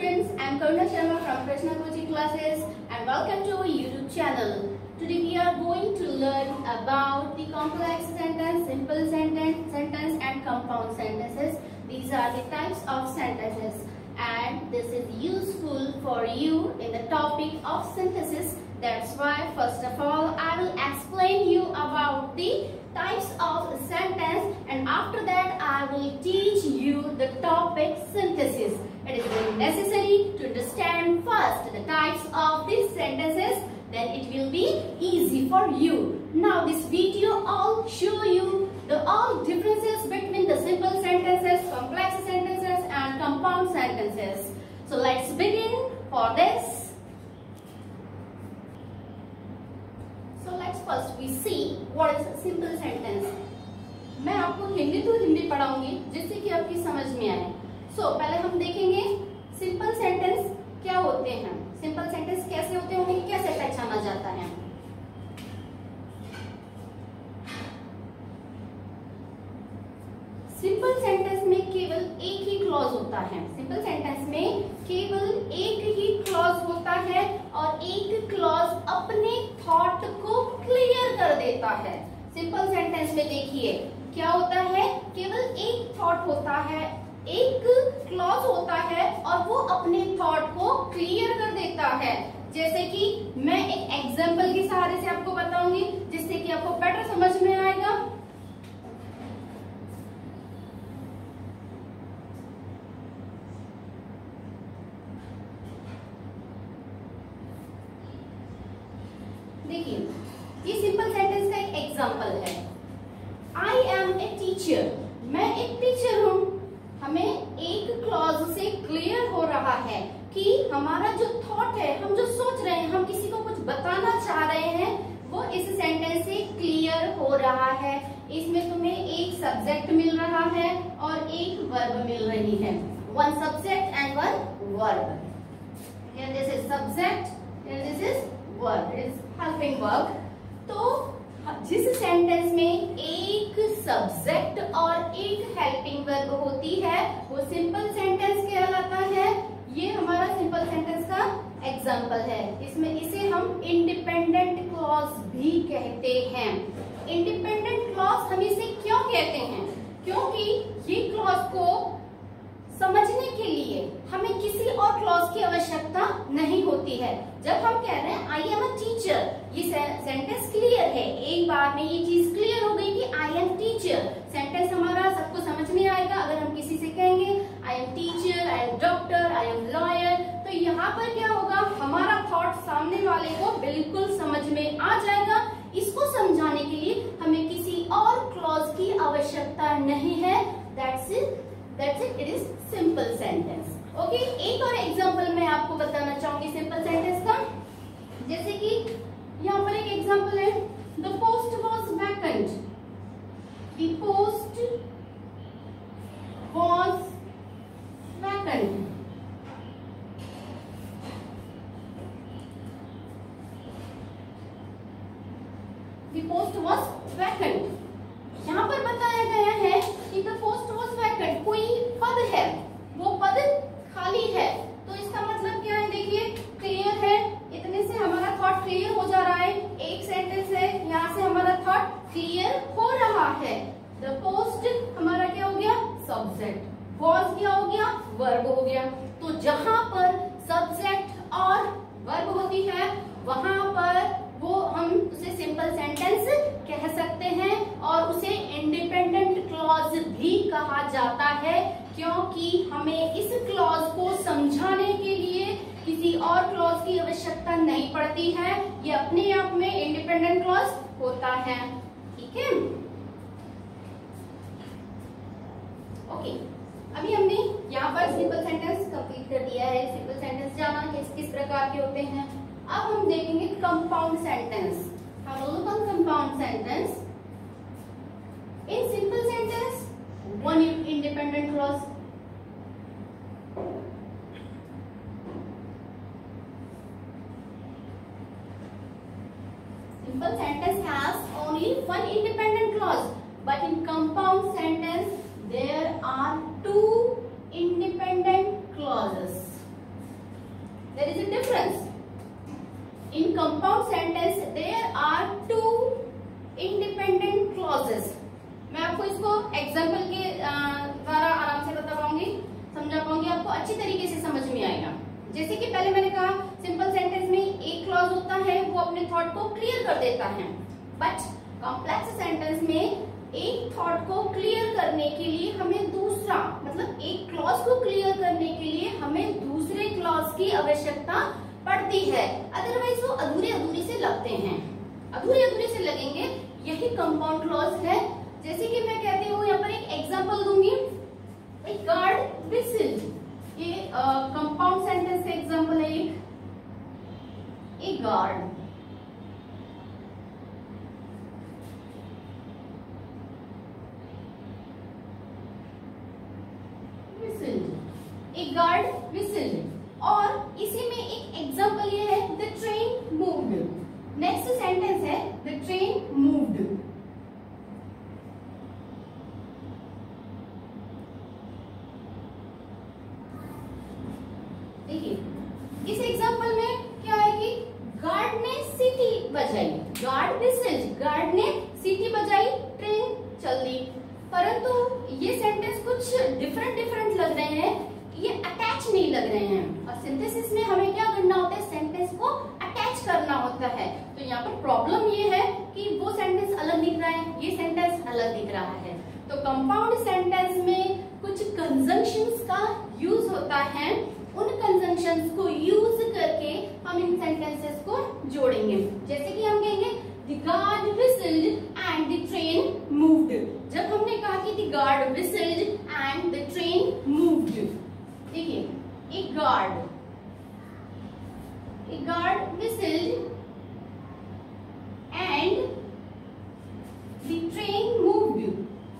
students, I am Karuna Sharma from Krishna Coaching Classes and welcome to our YouTube channel. Today we are going to learn about the complex sentence, simple sentence and compound sentences. These are the types of sentences and this is useful for you in the topic of synthesis. That's why first of all I will explain you about the types of sentence and after that I will teach you the topic synthesis. It is very necessary to understand first the types of these sentences, then it will be easy for you. Now this video I'll show you the all differences between the simple sentences, complex sentences and compound sentences. So let's begin for this. So let's first we see what is a simple sentence. मैं आपको Hindi to Hindi पढ़ाऊंगी जिससे कि आपकी समझ में आए. So पहले हम देखेंगे सिंपल सेंटेंस क्या होते हैं, सिंपल सेंटेंस कैसे होते हैं, उन्हें कैसे पहचाना जाता है. सिंपल सेंटेंस में केवल एक ही क्लॉज होता है. सिंपल सेंटेंस में केवल एक ही क्लॉज होता है और एक क्लॉज अपने थॉट को क्लियर कर देता है. सिंपल सेंटेंस में देखिए क्या होता है, केवल एक थॉट होता है, एक क्लॉज होता है और वो अपने थॉट को क्लियर कर देता है. जैसे कि मैं एक एग्जांपल के सहारे से आपको बताऊंगी जिससे कि आपको बेटर समझ में आएगा. देखिए ये सिंपल सेंटेंस का एक एग्जांपल है. आई एम ए टीचर, मैं एक टीचर हूं. हमें एक क्लॉज से क्लियर हो रहा है कि हमारा जो थॉट है, हम जो सोच रहे हैं, हम किसी को कुछ बताना चाह रहे हैं, वो इस सेंटेंस से क्लियर हो रहा है. इसमें तुम्हें एक सब्जेक्ट मिल रहा है और एक वर्ब मिल रही है. One subject and one verb. This is subject and this is verb, it is helping verb. तो जिस सेंटेंस में एक सब्जेक्ट और एक हेल्पिंग वर्ब होती है वो सिंपल सेंटेंस कहलाता है. ये हमारा सिंपल सेंटेंस का एग्जांपल है. इसमें इसे हम इंडिपेंडेंट क्लॉज भी कहते हैं. इंडिपेंडेंट क्लॉज हम इसे क्यों कहते हैं, क्योंकि ये क्लॉज को समझने के लिए हमें किसी और क्लॉज की आवश्यकता नहीं होती है. जब हम कह रहे हैं आई एम अ टीचर, ये सेंटेंस क्लियर है. एक बार में ये चीज क्लियर हो गई कि आई एम टीचर. सेंटेंस हमारा सबको समझ में आएगा. अगर हम किसी से कहेंगे I am teacher, I am doctor, I am lawyer, तो यहाँ पर क्या होगा, हमारा थॉट सामने वाले को बिल्कुल समझ में आ जाएगा. इसको समझाने के लिए हमें किसी और क्लॉज की आवश्यकता नहीं है. That's it, it is simple sentence. Okay, एक और एग्जांपल मैं आपको बताना चाहूंगी सिंपल सेंटेंस का. जैसे कि यहाँ पर एक एग्जांपल है, the post was vacant. The post was vacant. The post was vacant. यहाँ पर बताया गया है कि the post was vacant. कोई पद है, वो पद खाली है. तो इसका मतलब क्या है, देखिए क्लियर है. इतने से हमारा थॉट क्लियर हो जा रहा है. एक सेंटेंस है, यहाँ से हमारा थॉट क्लियर हो रहा है. the post हमारा क्या हो गया, सब्जेक्ट. was क्या हो गया, वर्ब हो गया. तो जहां पर सब्जेक्ट और वर्ब होती है वहां पर वो हम उसे सिंपल सेंटेंस कह सकते हैं और उसे इंडिपेंडेंट क्लॉज भी कहा जाता है, क्योंकि हमें इस क्लॉज को समझाने के लिए किसी और क्लॉज की आवश्यकता नहीं पड़ती है. ये अपने आप में इंडिपेंडेंट क्लॉज होता है. ठीक है, ओके. अभी हमने यहाँ पर सिंपल सेंटेंस कंप्लीट कर दिया है. सिंपल सेंटेंस जाना किस किस प्रकार के होते हैं. अब हम देखेंगे कंपाउंड सेंटेंस. हम लोग compound sentence. In simple sentence one independent clause. Simple sentence has only one independent clause, but in compound sentence there are two independent clauses. there is a difference. In compound sentence there are two independent clauses. मैं आपको इसको example के द्वारा आराम से बता पाऊंगी, समझा पाऊंगी, आपको अच्छी तरीके से समझ में आएगा। जैसे कि पहले मैंने कहा सिंपल सेंटेंस में एक क्लॉज होता है, वो अपने थॉट को क्लियर कर देता है, बट कॉम्प्लेक्स सेंटेंस में एक थॉट को क्लियर करने के लिए हमें दूसरा, मतलब एक क्लॉज को क्लियर करने के लिए हमें दूसरे क्लॉज की आवश्यकता पड़ती है, अदरवाइज वो अधूरे अधूरे से लगते हैं, अधूरे अधूरे से लगेंगे। यही कंपाउंड क्लॉज है। जैसे कि मैं कहती हूँ, यहाँ पर एक एग्जांपल दूंगी, ए गार्ड विसिल्ड, ये कंपाउंड सेंटेंस का एग्जांपल है। एक गार्ड विसिल्ड, एक गार्ड विसिल्ड, और इसी में एक एग्जांपल ये है the train moved. Next sentence है द ट्रेन मूव्ड। देखिए इस एग्जांपल में क्या है कि गार्ड ने सीटी बजाई, गार्ड विसिल्ड, गार्ड ने सीटी बजाई, ट्रेन चल दी। परंतु ये सेंटेंस कुछ डिफरेंट लग रहे हैं, ये अटैच नहीं लग रहे हैं, और सिंथेसिस में हमें क्या करना होता है, सेंटेंस को अटैच करना होता है। तो यहाँ पर प्रॉब्लम ये है कि वो सेंटेंस अलग दिख रहा है, ये सेंटेंस अलग दिख रहा है। तो कंपाउंड सेंटेंस में कुछ कंजंक्शंस का यूज होता है, उन कंजंक्शंस को यूज करके हम इन सेंटेंसेस को जोड़ेंगे। जैसे कि हम कहेंगे the guard whistled and the train moved. जब हमने कहा कि the guard whistled and the train moved, देखिए एक guard whistled and the train moved,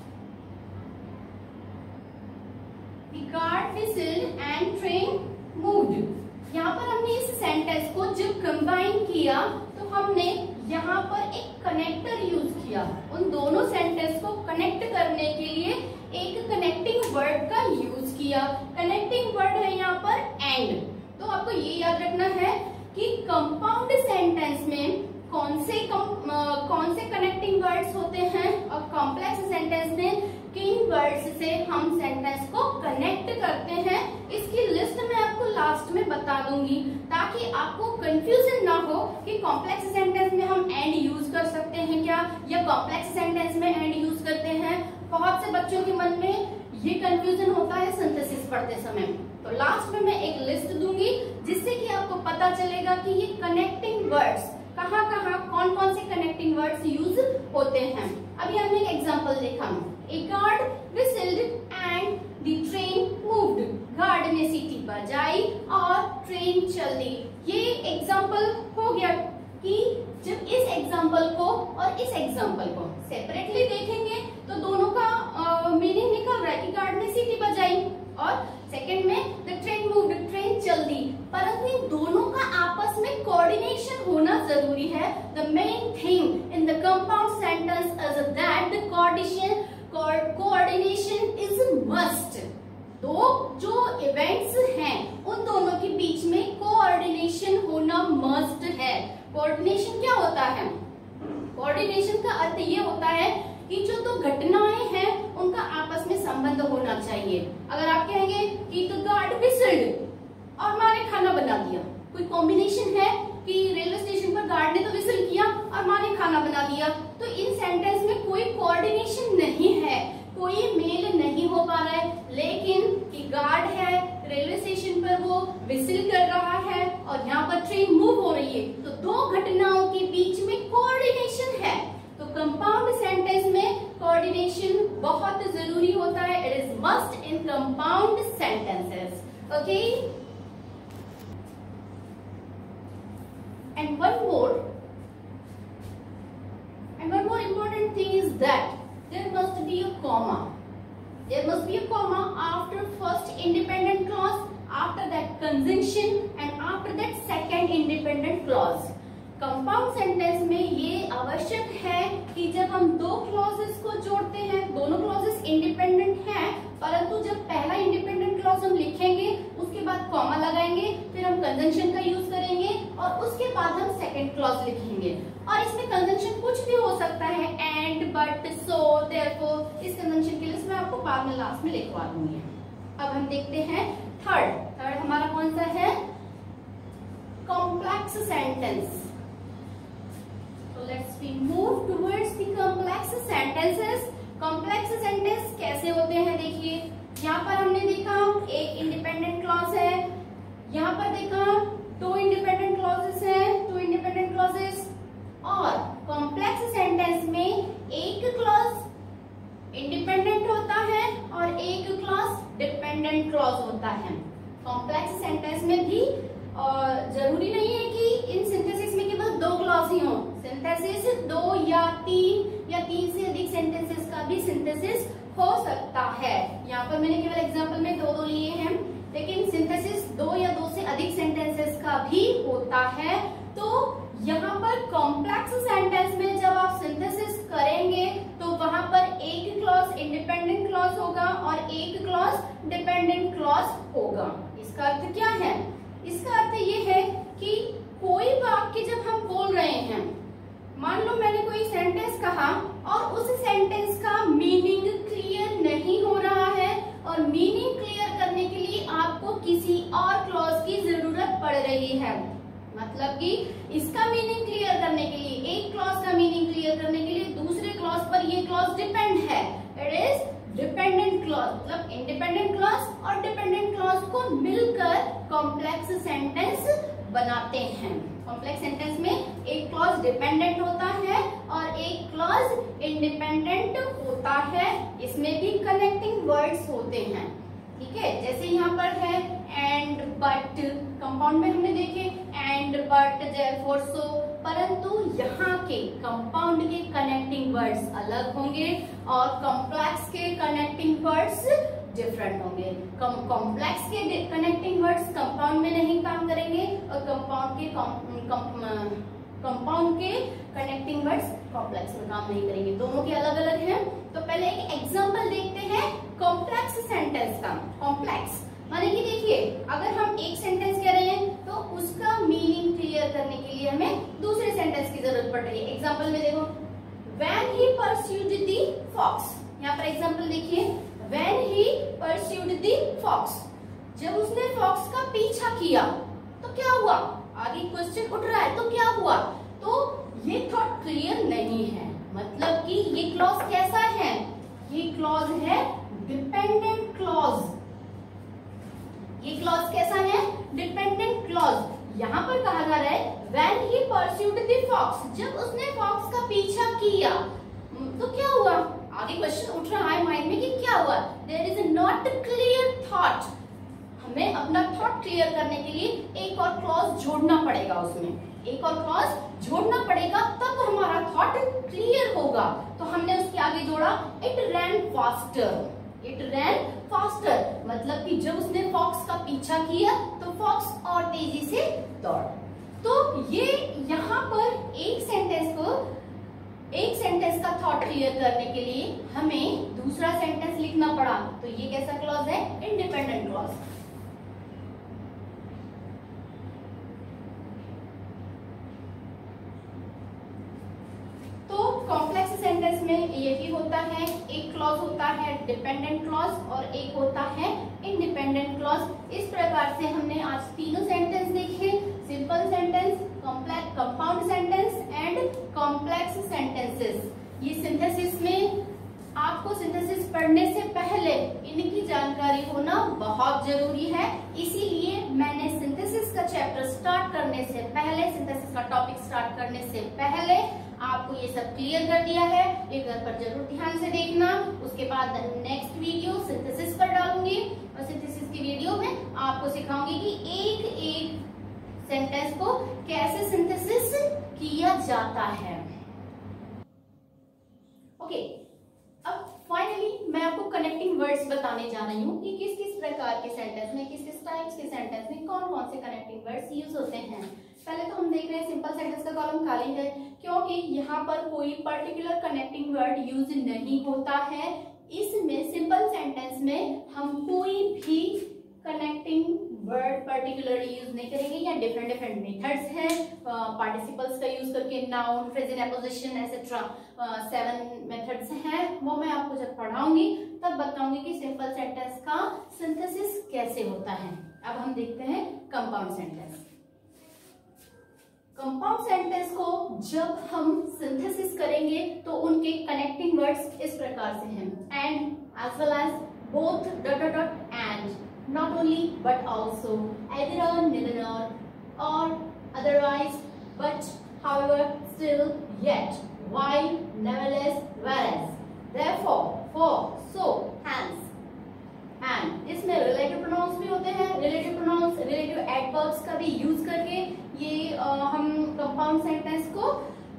the guard whistled and train moved. यहाँ पर हमने इस सेंटेंस को जब कंबाइन किया तो हमने यहाँ पर एक कनेक्टर यूज किया, उन दोनों सेंटेंस को कनेक्ट करने के लिए एक कनेक्टिंग वर्ड का यूज किया। कनेक्टिंग वर्ड है यहाँ पर एंड। तो आपको ये याद रखना है कि कंपाउंड सेंटेंस में कौन से कनेक्टिंग वर्ड्स होते हैं, और कॉम्प्लेक्स सेंटेंस में किन वर्ड्स से हम सेंटेंस को कनेक्ट करते हैं। इसकी लिस्ट मैं आपको लास्ट में बता दूंगी, ताकि आपको कंफ्यूजन ना हो कि कॉम्प्लेक्स सेंटेंस में हम एंड यूज कर सकते हैं क्या, या कॉम्प्लेक्स सेंटेंस में एंड यूज करते हैं। बहुत से बच्चों के मन में ये कंफ्यूजन होता है सिंथेसिस पढ़ते समय। तो लास्ट में मैं एक लिस्ट दूंगी, जिससे कि आपको पता चलेगा कि ये कनेक्टिंग वर्ड्स कहाँ कौन से कनेक्टिंग वर्ड्स यूज होते हैं। अभी हमने एक एग्जांपल देखा, a guard whistled and the train moved. Guard ने सीटी बजाई और ट्रेन चल दी। ये एग्जांपल हो गया कि जब इस एग्जांपल को और इस एग्जांपल को सेपरेटली देखेंगे तो दोनों का मीनिंग निकल रहा है कि गार्ड ने सीटी बजाई और सेकंड में द ट्रेन मूव्ड, ट्रेन चल दी। परंतु इन दोनों का आपस में कोऑर्डिनेशन होना जरूरी है। The main thing in the compound sentence is that the coordination is must. तो जो इवेंट्स हैं उन दोनों के बीच में कोऑर्डिनेशन होना मस्ट है। कोऑर्डिनेशन क्या होता है? कोऑर्डिनेशन का अर्थ ये होता है कि जो दो घटनाएं हैं उनका आपस में संबंध होना चाहिए। अगर आप कहेंगे कि द गार्ड विसिल्ड और माँ ने खाना बना दिया, कोई कॉम्बिनेशन है कि रेलवे स्टेशन पर गार्ड ने तो विसिल किया और माँ ने खाना बना दिया, तो इन सेंटेंस में कोई कोऑर्डिनेशन नहीं है, कोई मेल नहीं हो पा रहा है। लेकिन कि गार्ड है रेलवे स्टेशन पर, वो विसिल कर रहा है और यहाँ पर ट्रेन मूव हो रही है, तो दो घटनाओं के बीच में कोऑर्डिनेशन है। तो कंपाउंड सेंटेंस में कोऑर्डिनेशन बहुत जरूरी होता है। It is must in compound sentences. Okay, and one more important thing is that there must be a comma. There must be a comma after first independent clause, after that conjunction and after that second independent clause. Compound sentence में ये आवश्यक है कि जब हम दो clauses को जोड़ते हैं, दोनों क्लॉजेस इंडिपेंडेंट हैं, परंतु जब पहला इंडिपेंडेंट क्लॉज हम लिखेंगे उसके बाद कॉमा लगाएंगे, फिर हम हम कंजंक्शन का यूज करेंगे और उसके बाद हम सेकंड क्लॉज लिखेंगे। और इसमें कंजंक्शन कुछ भी हो सकता है, एंड, बट, सो, देयरफॉर। इस कंजंक्शन के लिए मैं आपको बाद में लास्ट में लिखवा दूंगी। अब हम देखते हैं थर्ड हमारा कौन सा है, complex sentence. So let's we move towards the complex sentences. Complex sentence कैसे होते हैं देखिए, यहाँ पर हमने देखा एक इंडिपेंडेंट क्लॉज है, यहाँ पर देखा दो इंडिपेंडेंट क्लॉजेस हैं, टू इंडिपेंडेंट क्लॉजेस। और कॉम्प्लेक्स सेंटेंस में एक क्लॉज इंडिपेंडेंट होता है और एक क्लॉज डिपेंडेंट क्लॉज होता है। कॉम्प्लेक्स सेंटेंस में भी जरूरी नहीं है कि इन सिंथेसिस में केवल दो क्लॉज ही हो। सिंथेसिस दो या तीन से अधिक सेंटेंसेस का भी सिंथेसिस हो सकता है। यहाँ पर मैंने केवल एग्जांपल में दो लिए हैं, लेकिन सिंथेसिस दो या दो से अधिक सेंटेंसेस का भी होता है। तो यहाँ पर कॉम्प्लेक्स सेंटेंस में जब आप सिंथेसिस करेंगे तो वहां पर एक क्लॉज इंडिपेंडेंट क्लॉज होगा और एक क्लॉज डिपेंडेंट क्लॉज होगा। इसका अर्थ क्या है, इसका अर्थ ये है कि कोई वाक्य जब हम बोल रहे हैं, मान लो मैंने कोई सेंटेंस कहा और उस सेंटेंस का मीनिंग क्लियर नहीं हो रहा है और मीनिंग क्लियर करने के लिए आपको किसी और क्लॉज की जरूरत पड़ रही है। मतलब कि इसका मीनिंग क्लियर करने के लिए, एक क्लॉज का मीनिंग क्लियर करने के लिए दूसरे क्लॉज पर ये क्लॉज डिपेंड है। इट इज डिपेंडेंट क्लॉज, मतलब इंडिपेंडेंट क्लॉज और डिपेंडेंट क्लॉज को मिलकर कॉम्प्लेक्स सेंटेंस बनाते हैं। कॉम्प्लेक्स सेंटेंस में एक क्लॉज डिपेंडेंट होता है और एक क्लॉज इंडिपेंडेंट होता है। इसमें भी कनेक्टिंग वर्ड्स होते हैं, ठीक है। जैसे यहाँ पर है एंड, बट, कंपाउंड में हमने देखे एंड, बट, देयरफॉर, सो, परंतु यहाँ के कंपाउंड के कनेक्टिंग वर्ड्स अलग होंगे और कॉम्प्लेक्स के कनेक्टिंग वर्ड्स डिफरेंट होंगे। कॉम्प्लेक्स के कनेक्टिंग वर्ड्स कंपाउंड में नहीं काम करेंगे और कंपाउंड के कनेक्टिंग वर्ड्स कॉम्प्लेक्स में काम नहीं करेंगे। दोनों के अलग अलग हैं। तो पहले एक एग्जांपल देखते हैं कॉम्प्लेक्स सेंटेंस का। कॉम्प्लेक्स माने कि देखिए, अगर हम एक सेंटेंस कह रहे हैं तो उसका मीनिंग क्लियर करने के लिए हमें दूसरे सेंटेंस की जरूरत पड़ रही है। एग्जाम्पल में देखो, when he pursued the fox, यहाँ पर एग्जाम्पल देखिए, when he pursued the fox, जब उसने फॉक्स का पीछा किया तो क्या हुआ, आगे क्वेश्चन उठ रहा है तो क्या हुआ, तो ये थॉट क्लियर नहीं है। मतलब कि ये क्लॉज कैसा है, ये क्लॉज है डिपेंडेंट क्लॉज। ये क्लॉज कैसा है, डिपेंडेंट क्लॉज। यहाँ पर कहा जा रहा है when he pursued the fox, जब उसने फॉक्स का पीछा किया तो क्या हुआ, आगे क्वेश्चन उठ रहा है माइंड में कि क्या हुआ। There is not clear thought, हमें अपना थॉट क्लियर करने के लिए एक और क्लॉज जोड़ना पड़ेगा, उसमें एक और क्लॉज जोड़ना पड़ेगा, तब हमारा थॉट क्लियर होगा। तो हमने उसके आगे जोड़ा it ran faster. It ran faster मतलब कि जब उसने फॉक्स का पीछा किया तो फॉक्स और तेजी से दौड़ा। तो ये यहाँ पर एक सेंटेंस का थॉट क्लियर करने के लिए हमें दूसरा सेंटेंस लिखना पड़ा। तो ये कैसा क्लॉज है, इंडिपेंडेंट क्लॉज। तो कॉम्प्लेक्स सेंटेंस में यही होता है, एक क्लॉज होता है डिपेंडेंट क्लॉज और एक होता है इंडिपेंडेंट क्लॉज। इस प्रकार से हमने आज तीनों सेंटेंस देखे, simple sentence, compound sentence and complex sentences. ये सिंथेसिस में आपको सिंथेसिस पढ़ने से पहले इनकी जानकारी होना बहुत जरूरी है। इसीलिए मैंने सिंथेसिस का चैप्टर स्टार्ट करने से पहले, सिंथेसिस का टॉपिक स्टार्ट करने से पहले आपको ये सब क्लियर कर दिया है। ये घर पर जरूर ध्यान से देखना। उसके बाद नेक्स्ट वीडियो सिंथेसिस पर डालूंगी और सिंथेसिस की वीडियो में आपको सिखाऊंगी कि एक एक सेंटेंस को कैसे सिंथेसिस किया जाता है। ओके, अब फाइनली मैं आपको कनेक्टिंग वर्ड्स बताने जा रही हूँ कि किस किस प्रकार के सेंटेंस में, किस किस टाइप्स के सेंटेंस में कौन कौन से कनेक्टिंग वर्ड्स यूज होते हैं। पहले तो हम देख रहे हैं सिंपल सेंटेंस का कॉलम खाली है क्योंकि यहाँ पर कोई पर्टिकुलर कनेक्टिंग वर्ड यूज नहीं होता है। इसमें सिंपल सेंटेंस में हम कोई भी कनेक्टिंग वर्ड पर्टिकुलरली यूज नहीं करेंगे, या डिफरेंट डिफरेंट मेथड्स हैं पार्टिसिपल्स का यूज करके, noun, present, apposition etcetera 7 methods हैं। वो मैं आपको जब पढ़ाऊंगी तब बताऊंगी कि सिंपल सेंटेंस का सिंथेसिस कैसे होता है। अब हम देखते हैं कंपाउंड सेंटेंस। कंपाउंड सेंटेंस को जब हम सिंथेसिस करेंगे तो उनके कनेक्टिंग वर्ड्स इस प्रकार से हैं, and as well as both ... and, not only but also, either, neither, or otherwise, but, however, still, yet, while, nevertheless, whereas, therefore, for, so, hence, and। इसमें रिलेटिव प्रोनाउंस भी होते हैं, रिलेटिव प्रोनाउंस, रिलेटिव एडवर्ब्स का भी use करके ये हम compound sentence को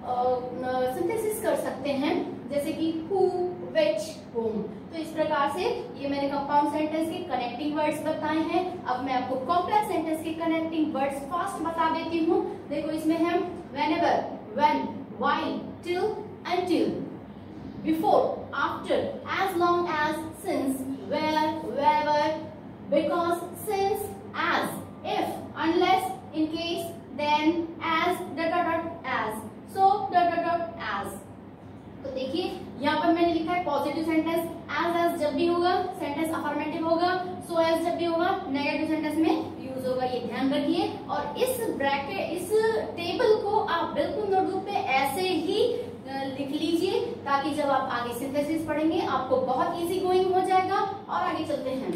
सिंथेसिस कर सकते हैं, जैसे कि who, which, whom। तो इस प्रकार से ये मैंने कंपाउंड सेंटेंस के कनेक्टिंग वर्ड्स बताए हैं। अब मैं आपको कॉम्प्लेक्स सेंटेंस के कनेक्टिंग वर्ड्स फास्ट बता देती हूँ। देखो इसमें है whenever, when, while, till, until, before, after, as long as, since, where, wherever, because, since, as, if, unless, in case, then, as, as, so, as। तो देखिए यहाँ पर मैंने लिखा है पॉजिटिव सेंटेंस, एज जब भी होगा सेंटेंस अफर्मेटिव होगा, सो एज जब भी होगा नेगेटिव सेंटेंस में यूज होगा, ये ध्यान रखिए। और इस ब्रैकेट, इस टेबल को आप बिल्कुल नोटबुक पे ऐसे ही लिख लीजिए, ताकि जब आप आगे सिंथेसिस पढ़ेंगे आपको बहुत इजी गोइंग हो जाएगा। और आगे चलते हैं।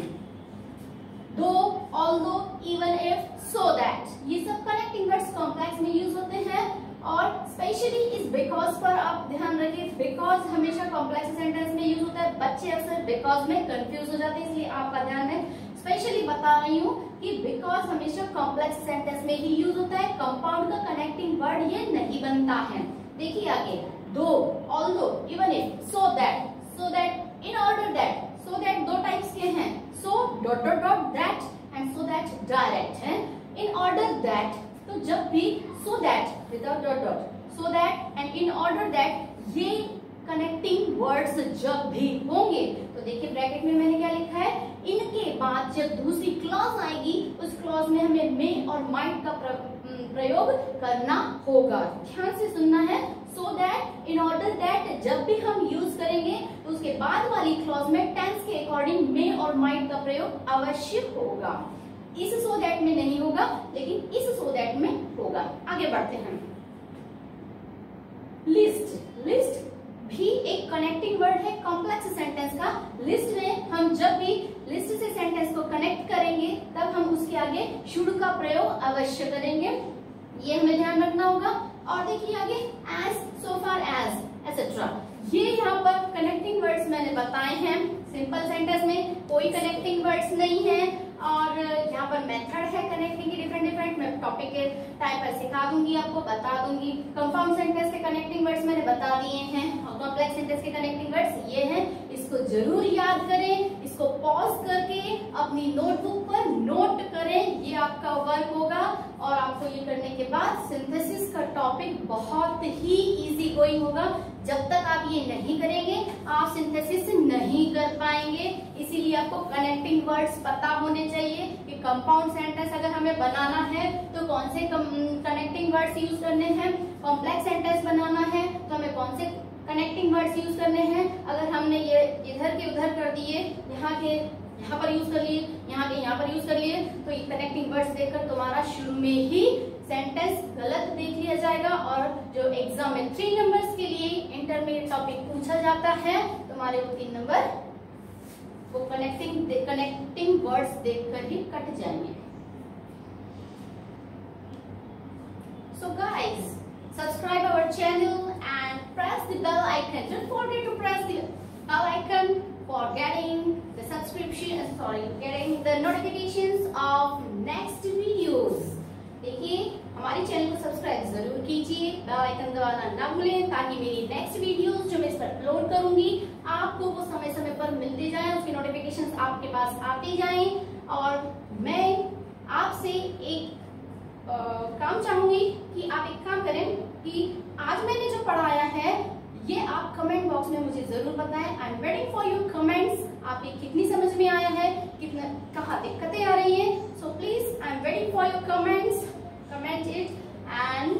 Though, although, even if, so that, ये सब कनेक्टिंग वर्ड्स कॉम्प्लेक्स में यूज होते हैं। और स्पेशली इस बिकॉज पर आप ध्यान रखिए, बिकॉज हमेशा कॉम्प्लेक्स सेंटेंस में यूज होता है। बच्चे अक्सर बिकॉज में कंफ्यूज हो जाते हैं, इसलिए आपका ध्यान है। स्पेशली बता रही हूँ कि बिकॉज हमेशा कॉम्प्लेक्स सेंटेंस में ही यूज होता है, कंपाउंड का कनेक्टिंग वर्ड ये नहीं बनता है। देखिए आगे, though, although, even if, so that, in order that. So that दो टाइप्स के हैं, so that and so that direct है। इन ऑर्डर दैट, तो जब भी so that without so that and in order that, ये कनेक्टिंग वर्ड्स जब भी होंगे तो देखिए ब्रैकेट में मैंने क्या लिखा है, इनके बाद जब दूसरी क्लॉज आएगी उस क्लॉज में हमें मे और माइट का प्रयोग करना होगा। ध्यान से सुनना है। So that, in order that जब भी हम यूज करेंगे तो उसके बाद वाली क्लॉज में टेंस के अकॉर्डिंग मे और माइट का प्रयोग अवश्य होगा। इस सो दैट में नहीं होगा, लेकिन इस सो दैट में होगा। आगे बढ़ते हैं। लिस्ट, लिस्ट भी एक कनेक्टिंग वर्ड है कॉम्प्लेक्स सेंटेंस का। लिस्ट में हम जब भी लिस्ट से सेंटेंस को कनेक्ट करेंगे तब हम उसके आगे शुड का प्रयोग अवश्य करेंगे, ये हमें ध्यान रखना होगा। और देखिए आगे, as, so far as, etcetera, ये यहाँ पर कनेक्टिंग वर्ड्स मैंने बताए हैं। सिंपल सेंटेंस में कोई कनेक्टिंग वर्ड्स नहीं है, और यहाँ पर मेथड है कनेक्टिंग की डिफरेंट डिफरेंट, मैं टॉपिक के टाइम पर सिखा दूंगी, आपको बता दूंगी। कंपाउंड सेंटेंस के कनेक्टिंग वर्ड्स मैंने बता दिए हैं, और कॉम्प्लेक्स सेंटेंस के कनेक्टिंग वर्ड्स ये हैं। इसको जरूर याद करें, इसको पॉज करके अपनी नोटबुक पर नोट करें, ये आपका वर्क होगा। और आपको ये करने के बाद सिंथेसिस का टॉपिक बहुत ही इजी गोइंग होगा। जब तक आप ये नहीं करेंगे आप सिंथेसिस नहीं कर पाएंगे। इसीलिए आपको कनेक्टिंग वर्ड्स पता होने चाहिए कि कंपाउंड सेंटेंस अगर हमें बनाना है तो कौन से कनेक्टिंग वर्ड्स यूज करने हैं, कॉम्प्लेक्स सेंटेंस बनाना है तो हमें कौन से कनेक्टिंग वर्ड्स यूज करने हैं। अगर हमने ये इधर के उधर कर दिए, यहाँ के यहाँ पर यूज कर लिए, यहाँ के यहाँ पर यूज कर लिए, तो ये कनेक्टिंग वर्ड्स देखकर तुम्हारा शुरू में ही सेंटेंस गलत देख लिया जाएगा। और जो एग्जाम में 3 नंबर्स के लिए इंटरमीडिएट टॉपिक पूछा जाता है, तुम्हारे वो 3 नंबर वो कनेक्टिंग वर्ड्स देखकर ही कट जाएंगे। So guys, subscribe our channel and press the bell icon. Don't forget to press the bell icon for getting the getting the notifications of next videos. देखिए हमारे चैनल को सब्सक्राइब जरूर कीजिए, बेल आइकन दबाना ना भूलें, ताकि मेरी नेक्स्ट वीडियोस जो मैं इस पर अपलोड करूंगी आपको वो समय समय पर मिलते जाएं, उसकी नोटिफिकेशंस आपके पास आती जाएं। और मैं आपसे एक काम चाहूंगी कि आप एक काम करें कि आज मैंने जो पढ़ाया है ये आप कमेंट बॉक्स में मुझे जरूर बताएं। I am waiting for your comments. आपकी कितनी समझ में आया है, कितना कहाँ दिक्कतें आ रही हैं, so please comments, comment it and